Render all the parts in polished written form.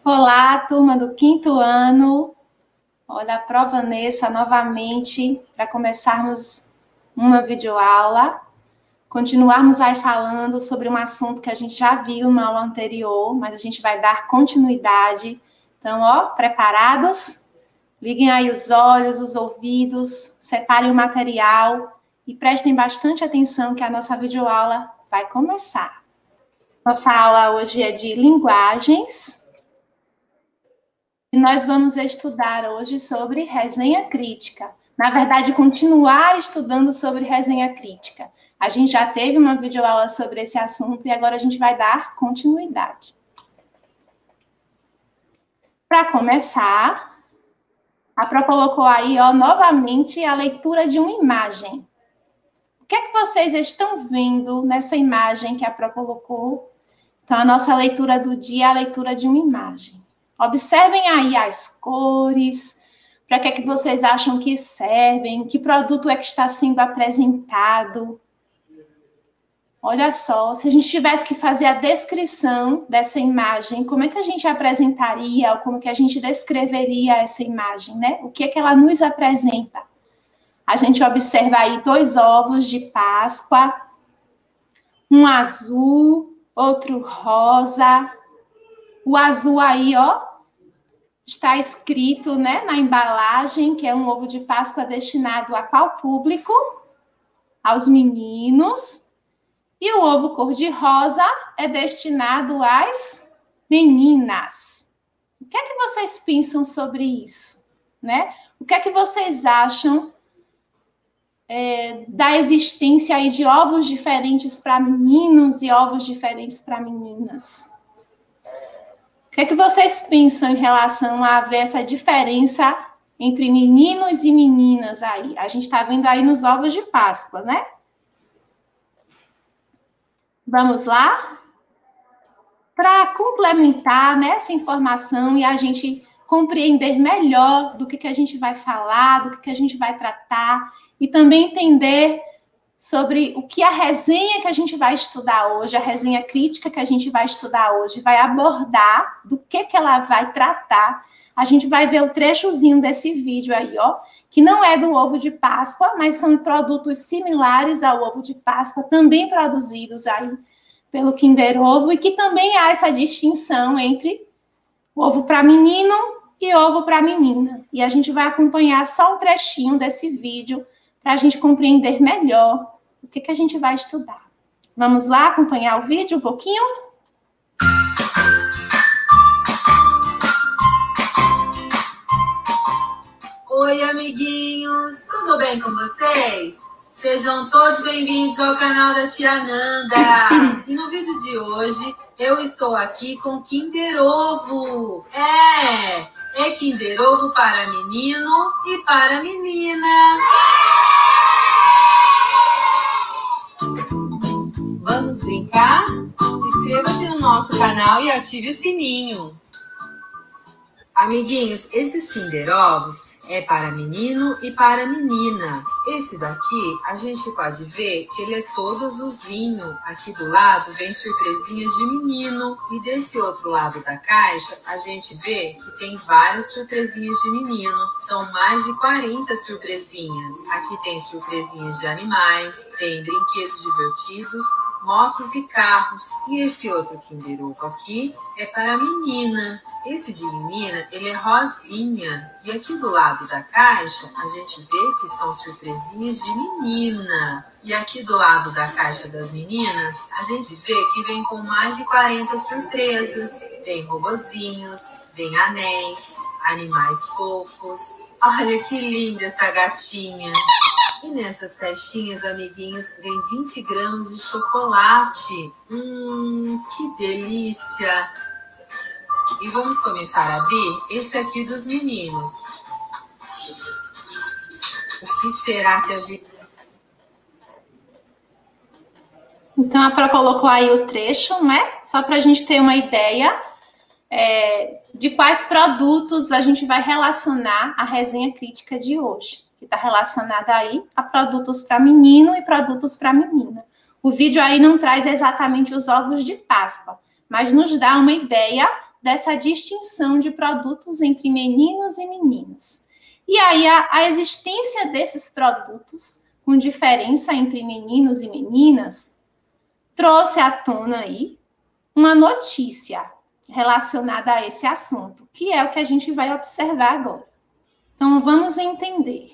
Olá, turma do quinto ano. Olha, a prova Vanessa novamente para começarmos uma videoaula. Continuarmos aí falando sobre um assunto que a gente já viu na aula anterior, mas a gente vai dar continuidade. Então, preparados? Liguem aí os olhos, os ouvidos, separem o material e prestem bastante atenção que a nossa videoaula vai começar. Nossa aula hoje é de linguagens. E nós vamos estudar hoje sobre resenha crítica. Na verdade, continuar estudando sobre resenha crítica. A gente já teve uma videoaula sobre esse assunto e agora a gente vai dar continuidade. Para começar, a Pro colocou aí, novamente a leitura de uma imagem. O que é que vocês estão vendo nessa imagem que a Pro colocou? Então, a nossa leitura do dia é a leitura de uma imagem. Observem aí as cores, para que é que vocês acham que servem, que produto é que está sendo apresentado. Olha só, se a gente tivesse que fazer a descrição dessa imagem, como é que a gente apresentaria, ou como que a gente descreveria essa imagem, né? O que é que ela nos apresenta? A gente observa aí 2 ovos de Páscoa, um azul, outro rosa. O azul aí, está escrito, né, na embalagem, que é um ovo de Páscoa destinado a qual público? Aos meninos. E o ovo cor-de-rosa é destinado às meninas. O que é que vocês pensam sobre isso, né? O que é que vocês acham da existência aí de ovos diferentes para meninos e ovos diferentes para meninas? O que é que vocês pensam em relação a ver essa diferença entre meninos e meninas aí? A gente está vendo aí nos ovos de Páscoa, né? Vamos lá? Para complementar, né, essa informação e a gente compreender melhor do que a gente vai falar, do que a gente vai tratar, e também entender sobre o que a resenha que a gente vai estudar hoje, a resenha crítica que a gente vai estudar hoje, vai abordar, do que ela vai tratar. A gente vai ver o trechozinho desse vídeo aí, que não é do ovo de Páscoa, mas são produtos similares ao ovo de Páscoa, também produzidos aí pelo Kinder Ovo, e que também há essa distinção entre ovo para menino e ovo para menina. E a gente vai acompanhar só um trechinho desse vídeo para a gente compreender melhor o que a gente vai estudar. Vamos lá acompanhar o vídeo um pouquinho? Oi, amiguinhos! Tudo bem com vocês? Sejam todos bem-vindos ao canal da Tia Nanda! E no vídeo de hoje, eu estou aqui com Kinder Ovo! É Kinder Ovo para menino e para menina! Vamos brincar? Inscreva-se no nosso canal e ative o sininho! Amiguinhos, esses Kinder Ovos é para menino e para menina. Esse daqui, a gente pode ver que ele é todo azulzinho. Aqui do lado vem surpresinhas de menino. E desse outro lado da caixa, a gente vê que tem várias surpresinhas de menino. São mais de 40 surpresinhas. Aqui tem surpresinhas de animais, tem brinquedos divertidos, motos e carros. E esse outro Kinder Ovo aqui é para menina. Esse de menina, ele é rosinha. E aqui do lado da caixa, a gente vê que são surpresinhas de menina. E aqui do lado da caixa das meninas, a gente vê que vem com mais de 40 surpresas. Vem robozinhos, vem anéis, animais fofos. Olha que linda essa gatinha. E nessas caixinhas, amiguinhos, vem 20 gramas de chocolate. Que delícia! E vamos começar a abrir esse aqui dos meninos. O que será que a gente... Então, a Pro colocou aí o trecho, né? Só para a gente ter uma ideia de quais produtos a gente vai relacionar a resenha crítica de hoje, que está relacionada aí a produtos para menino e produtos para menina. O vídeo aí não traz exatamente os ovos de Páscoa, mas nos dá uma ideia dessa distinção de produtos entre meninos e meninas. E aí a existência desses produtos com diferença entre meninos e meninas trouxe à tona aí uma notícia relacionada a esse assunto, que é o que a gente vai observar agora. Então, vamos entender.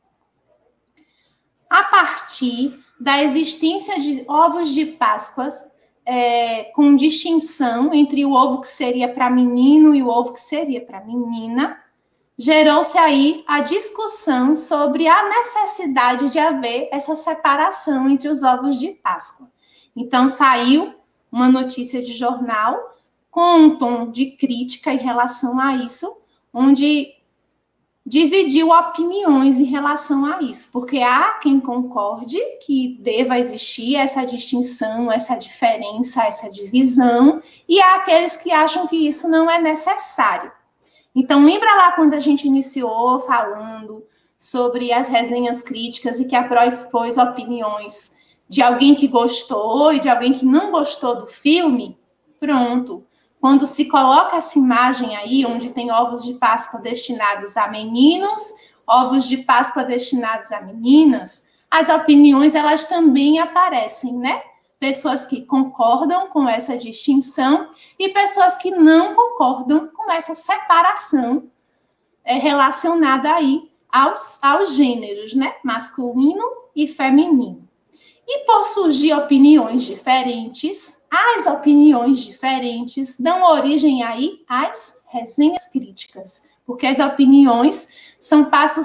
A partir da existência de ovos de Páscoa com distinção entre o ovo que seria para menino e o ovo que seria para menina, gerou-se aí a discussão sobre a necessidade de haver essa separação entre os ovos de Páscoa. Então, saiu uma notícia de jornal com um tom de crítica em relação a isso, onde dividiu opiniões em relação a isso, porque há quem concorde que deva existir essa distinção, essa diferença, essa divisão, e há aqueles que acham que isso não é necessário. Então, lembra lá quando a gente iniciou falando sobre as resenhas críticas e que a Pro expôs opiniões de alguém que gostou e de alguém que não gostou do filme? Pronto. Quando se coloca essa imagem aí, onde tem ovos de Páscoa destinados a meninos, ovos de Páscoa destinados a meninas, as opiniões, elas também aparecem, né? Pessoas que concordam com essa distinção e pessoas que não concordam com essa separação relacionada aí aos gêneros, né? Masculino e feminino. E por surgir opiniões diferentes, as opiniões diferentes dão origem aí às resenhas críticas, porque as opiniões são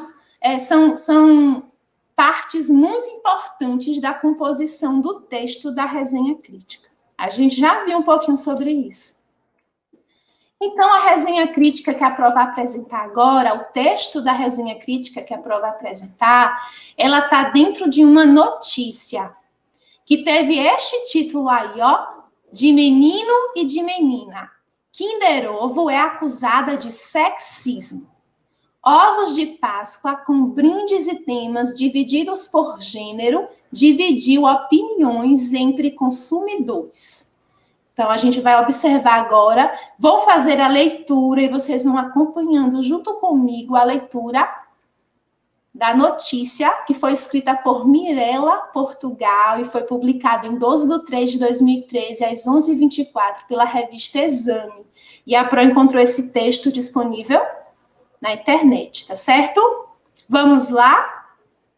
são partes muito importantes da composição do texto da resenha crítica. A gente já viu um pouquinho sobre isso. Então, a resenha crítica que a Pro vai apresentar agora, o texto da resenha crítica que a Pro vai apresentar, ela está dentro de uma notícia que teve este título aí, ó, de menino e de menina. Kinder Ovo é acusada de sexismo. Ovos de Páscoa com brindes e temas divididos por gênero dividiu opiniões entre consumidores. Então, a gente vai observar agora, vou fazer a leitura e vocês vão acompanhando junto comigo a leitura da notícia, que foi escrita por Mirella Portugal e foi publicada em 12/3/2013, às 11h24, pela revista Exame. E a Pro encontrou esse texto disponível na internet, tá certo? Vamos lá?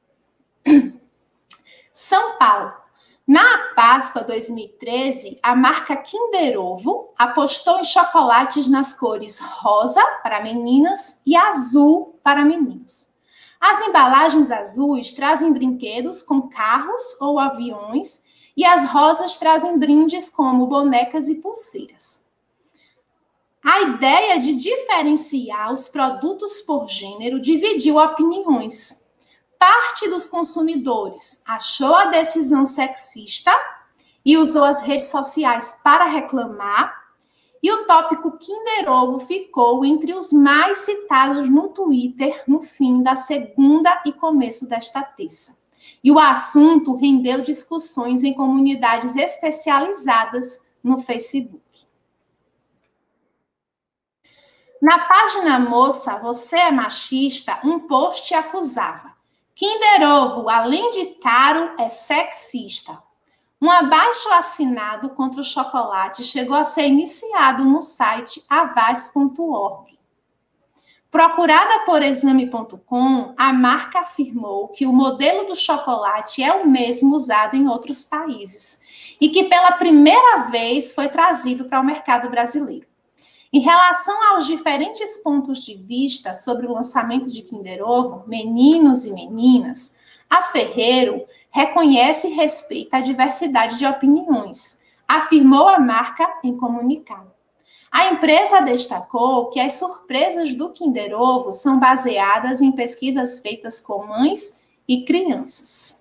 São Paulo. Na Páscoa 2013, a marca Kinder Ovo apostou em chocolates nas cores rosa para meninas e azul para meninos. As embalagens azuis trazem brinquedos com carros ou aviões e as rosas trazem brindes como bonecas e pulseiras. A ideia de diferenciar os produtos por gênero dividiu opiniões. Parte dos consumidores achou a decisão sexista e usou as redes sociais para reclamar, e o tópico Kinder Ovo ficou entre os mais citados no Twitter no fim da segunda e começo desta terça. E o assunto rendeu discussões em comunidades especializadas no Facebook. Na página Moça, Você é Machista, um post acusava: Kinder Ovo, além de caro, é sexista. Um abaixo-assinado contra o chocolate chegou a ser iniciado no site avaz.org. Procurada por exame.com, a marca afirmou que o modelo do chocolate é o mesmo usado em outros países e que pela primeira vez foi trazido para o mercado brasileiro. Em relação aos diferentes pontos de vista sobre o lançamento de Kinder Ovo, meninos e meninas, a Ferrero reconhece e respeita a diversidade de opiniões, afirmou a marca em comunicado. A empresa destacou que as surpresas do Kinder Ovo são baseadas em pesquisas feitas com mães e crianças.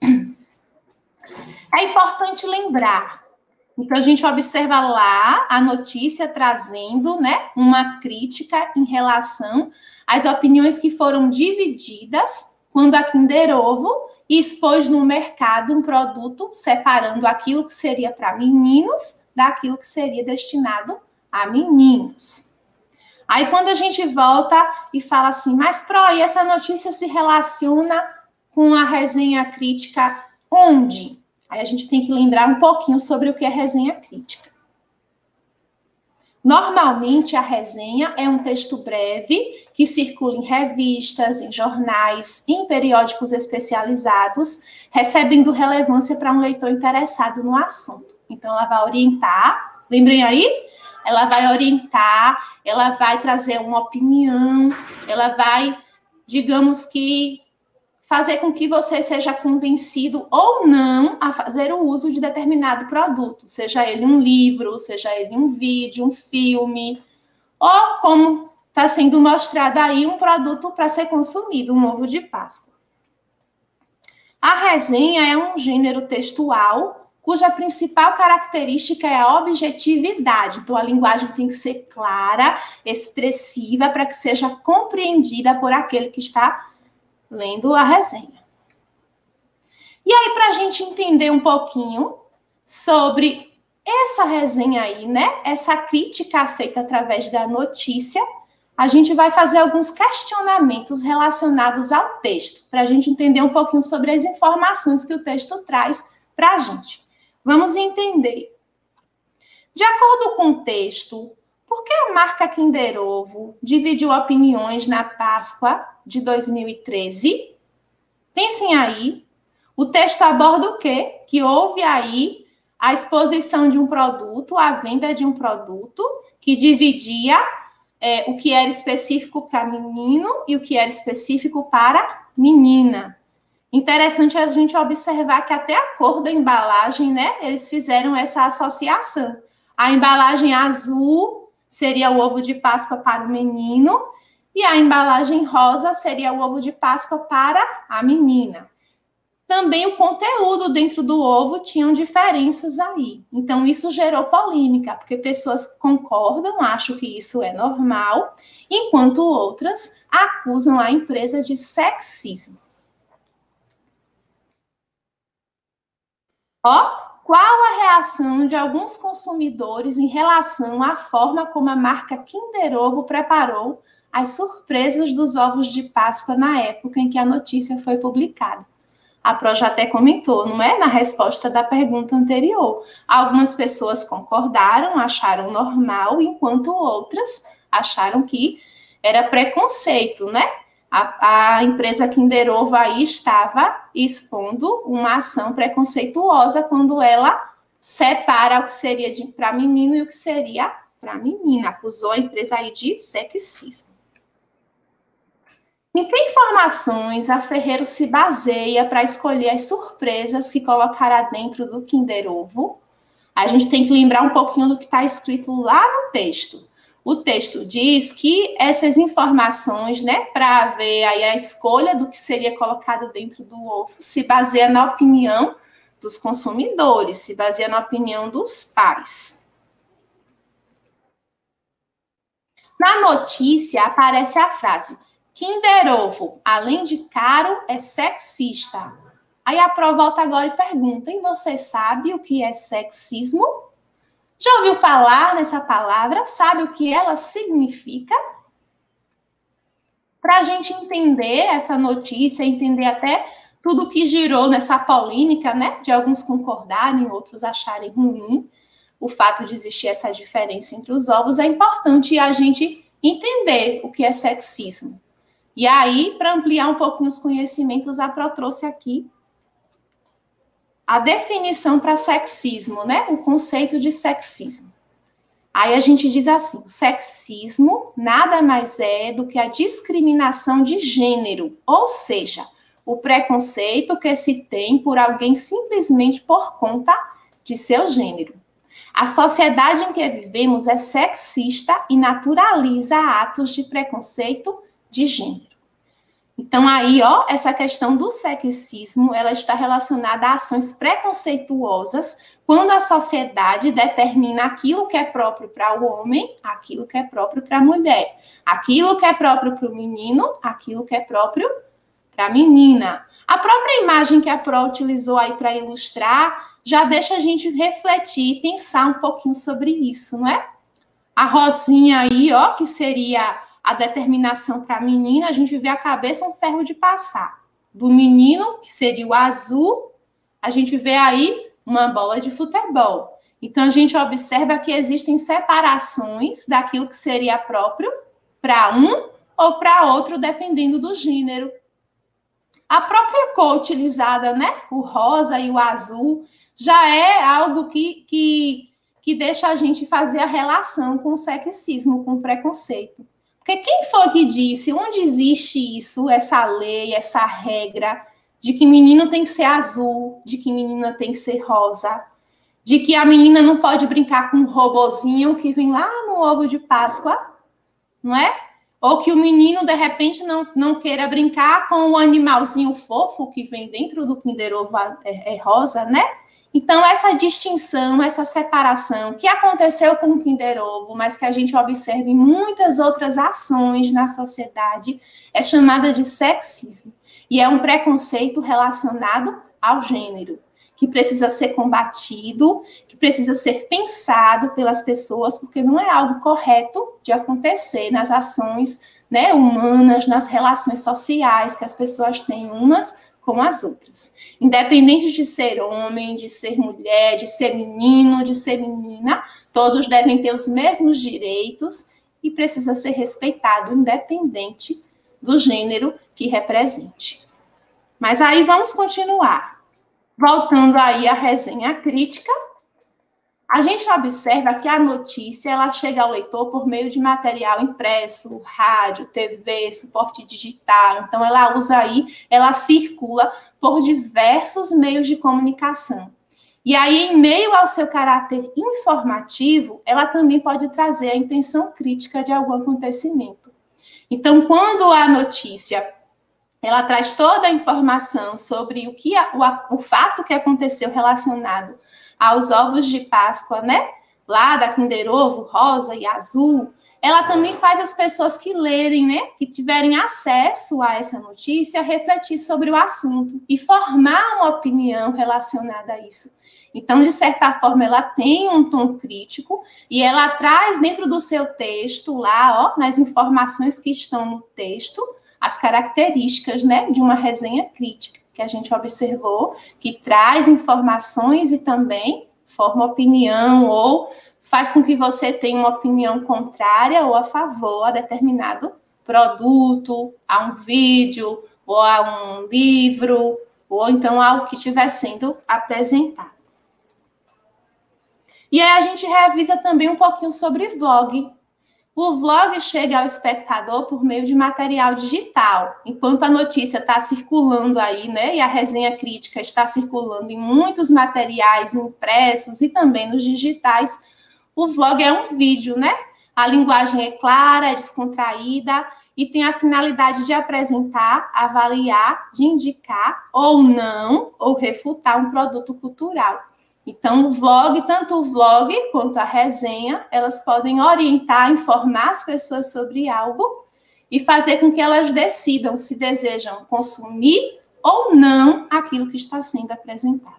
É importante lembrar. Então, a gente observa lá a notícia trazendo, né, uma crítica em relação às opiniões que foram divididas quando a Kinder Ovo expôs no mercado um produto separando aquilo que seria para meninos daquilo que seria destinado a meninas. Aí, quando a gente volta e fala assim, mas, Pro, e essa notícia se relaciona com a resenha crítica onde? Aí a gente tem que lembrar um pouquinho sobre o que é resenha crítica. Normalmente, a resenha é um texto breve que circula em revistas, em jornais, em periódicos especializados, recebendo relevância para um leitor interessado no assunto. Então, ela vai orientar, lembrem aí? Ela vai orientar, ela vai trazer uma opinião, ela vai, digamos que, fazer com que você seja convencido ou não a fazer o uso de determinado produto, seja ele um livro, seja ele um vídeo, um filme, ou como está sendo mostrado aí, um produto para ser consumido, um ovo de Páscoa. A resenha é um gênero textual cuja principal característica é a objetividade. Então, a linguagem tem que ser clara, expressiva, para que seja compreendida por aquele que está lendo a resenha. E aí, para a gente entender um pouquinho sobre essa resenha aí, né? Essa crítica feita através da notícia, a gente vai fazer alguns questionamentos relacionados ao texto, para a gente entender um pouquinho sobre as informações que o texto traz para a gente. Vamos entender. De acordo com o texto, por que a marca Kinder Ovo dividiu opiniões na Páscoa de 2013? Pensem aí. O texto aborda o quê? Que houve aí a exposição de um produto, a venda de um produto que dividia o que era específico para menino e o que era específico para menina. Interessante a gente observar que até a cor da embalagem, né? Eles fizeram essa associação. A embalagem azul seria o ovo de Páscoa para o menino e a embalagem rosa seria o ovo de Páscoa para a menina. Também o conteúdo dentro do ovo tinham diferenças aí. Então, isso gerou polêmica, porque pessoas concordam, acham que isso é normal, enquanto outras acusam a empresa de sexismo. Qual a reação de alguns consumidores em relação à forma como a marca Kinder Ovo preparou as surpresas dos ovos de Páscoa na época em que a notícia foi publicada? A Pro já até comentou, não é? Na resposta da pergunta anterior. Algumas pessoas concordaram, acharam normal, enquanto outras acharam que era preconceito, né? A empresa Kinder Ovo aí estava expondo uma ação preconceituosa quando ela separa o que seria para menino e o que seria para menina. Acusou a empresa aí de sexismo. Em que informações a Ferrero se baseia para escolher as surpresas que colocará dentro do Kinder Ovo? A gente tem que lembrar um pouquinho do que está escrito lá no texto. O texto diz que essas informações, né, para ver aí a escolha do que seria colocado dentro do ovo, se baseia na opinião dos consumidores, se baseia na opinião dos pais. Na notícia aparece a frase: Kinder Ovo, além de caro, é sexista. Aí a Pro volta agora e pergunta: e você sabe o que é sexismo? Já ouviu falar nessa palavra? Sabe o que ela significa? Para a gente entender essa notícia, entender até tudo que girou nessa polêmica, né? De alguns concordarem, outros acharem ruim, o fato de existir essa diferença entre os ovos, é importante a gente entender o que é sexismo. E aí, para ampliar um pouquinho os conhecimentos, a Pro trouxe aqui a definição para sexismo, né? O conceito de sexismo. Aí a gente diz assim: o sexismo nada mais é do que a discriminação de gênero, ou seja, o preconceito que se tem por alguém simplesmente por conta de seu gênero. A sociedade em que vivemos é sexista e naturaliza atos de preconceito de gênero. Então, aí, essa questão do sexismo, ela está relacionada a ações preconceituosas quando a sociedade determina aquilo que é próprio para o homem, aquilo que é próprio para a mulher, aquilo que é próprio para o menino, aquilo que é próprio para a menina. A própria imagem que a Pro utilizou aí para ilustrar já deixa a gente refletir e pensar um pouquinho sobre isso, não é? A rosinha aí, ó, que seria a determinação para a menina, a gente vê a cabeça um ferro de passar. Do menino, que seria o azul, a gente vê aí uma bola de futebol. Então, a gente observa que existem separações daquilo que seria próprio para um ou para outro, dependendo do gênero. A própria cor utilizada, né? O rosa e o azul, já é algo que deixa a gente fazer a relação com o sexismo, com o preconceito. Porque quem foi que disse, onde existe isso, essa lei, essa regra, de que menino tem que ser azul, de que menina tem que ser rosa, de que a menina não pode brincar com um robozinho que vem lá no ovo de Páscoa, não é? Ou que o menino, de repente, não queira brincar com o animalzinho fofo que vem dentro do Kinder Ovo rosa, né? Então, essa distinção, essa separação que aconteceu com o Kinder Ovo, mas que a gente observa em muitas outras ações na sociedade, é chamada de sexismo. E é um preconceito relacionado ao gênero, que precisa ser combatido, que precisa ser pensado pelas pessoas, porque não é algo correto de acontecer nas ações, né, humanas, nas relações sociais que as pessoas têm umas com as outras. Independente de ser homem, de ser mulher, de ser menino, de ser menina, todos devem ter os mesmos direitos e precisa ser respeitado, independente do gênero que represente. Mas aí vamos continuar. Voltando aí à resenha crítica, a gente observa que a notícia ela chega ao leitor por meio de material impresso, rádio, TV, suporte digital. Então, ela usa aí, ela circula por diversos meios de comunicação. E aí, em meio ao seu caráter informativo, ela também pode trazer a intenção crítica de algum acontecimento. Então, quando a notícia ela traz toda a informação sobre o fato que aconteceu relacionado aos ovos de Páscoa, né? Lá da Kinder Ovo, rosa e azul. Ela também faz as pessoas que lerem, né? Que tiverem acesso a essa notícia, refletir sobre o assunto e formar uma opinião relacionada a isso. Então, de certa forma, ela tem um tom crítico e ela traz dentro do seu texto, lá, ó, nas informações que estão no texto, as características, né, de uma resenha crítica, que a gente observou, que traz informações e também forma opinião ou faz com que você tenha uma opinião contrária ou a favor a determinado produto, a um vídeo, ou a um livro, ou então ao que estiver sendo apresentado. E aí a gente revisa também um pouquinho sobre vlog. O vlog chega ao espectador por meio de material digital, enquanto a notícia está circulando aí, né, e a resenha crítica está circulando em muitos materiais impressos e também nos digitais. O vlog é um vídeo, né? A linguagem é clara, é descontraída e tem a finalidade de apresentar, avaliar, de indicar ou não, ou refutar um produto cultural. Então, o vlog, tanto o vlog quanto a resenha, elas podem orientar, informar as pessoas sobre algo e fazer com que elas decidam se desejam consumir ou não aquilo que está sendo apresentado.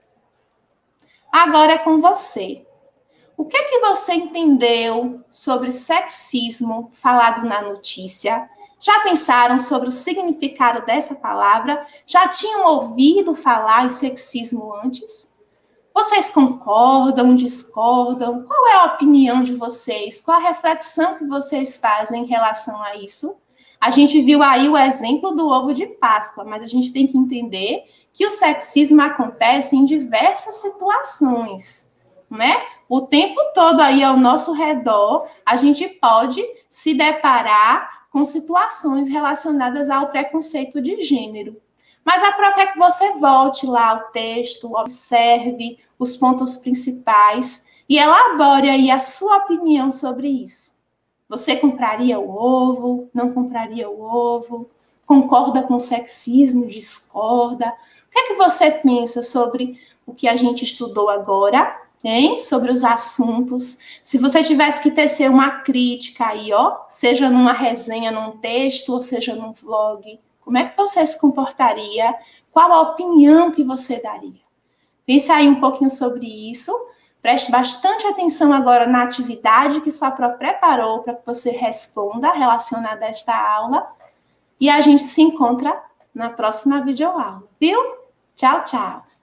Agora é com você. O que é que você entendeu sobre sexismo falado na notícia? Já pensaram sobre o significado dessa palavra? Já tinham ouvido falar em sexismo antes? Vocês concordam, discordam? Qual é a opinião de vocês? Qual a reflexão que vocês fazem em relação a isso? A gente viu aí o exemplo do ovo de Páscoa, mas a gente tem que entender que o sexismo acontece em diversas situações, né? O tempo todo aí ao nosso redor, a gente pode se deparar com situações relacionadas ao preconceito de gênero. Mas a Pro quer que você volte lá ao texto, observe os pontos principais e elabore aí a sua opinião sobre isso. Você compraria o ovo? Não compraria o ovo? Concorda com o sexismo? Discorda? O que é que você pensa sobre o que a gente estudou agora, hein? Sobre os assuntos? Se você tivesse que tecer uma crítica aí, ó, seja numa resenha, num texto, ou seja num vlog, como é que você se comportaria? Qual a opinião que você daria? Pense aí um pouquinho sobre isso, Preste bastante atenção agora na atividade que sua pró preparou para que você responda relacionada a esta aula. E a gente se encontra na próxima videoaula, viu? Tchau, tchau!